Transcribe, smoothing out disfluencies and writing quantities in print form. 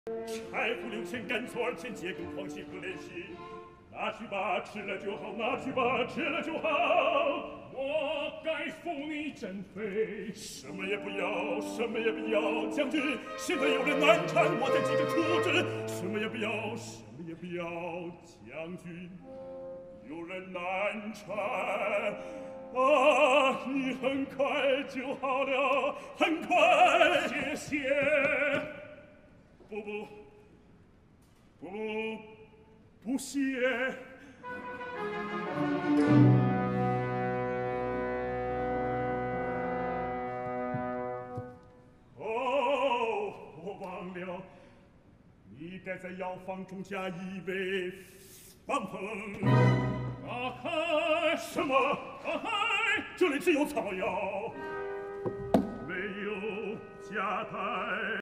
柴胡六钱，干葱二钱，桔梗黄芪和莲心。拿去吧，吃了就好；拿去吧，吃了就好。我该扶你诊肺，什么也不要，什么也不要，将军。现在有人难产，我在急着处置。什么也不要，什么也不要，将军。有人难产。啊，你很快就好了，很快。谢谢。不谢。哦，我忘了，你该在药方中加一味防风。啊嗨，什么？啊嗨，这里只有草药，没有加太。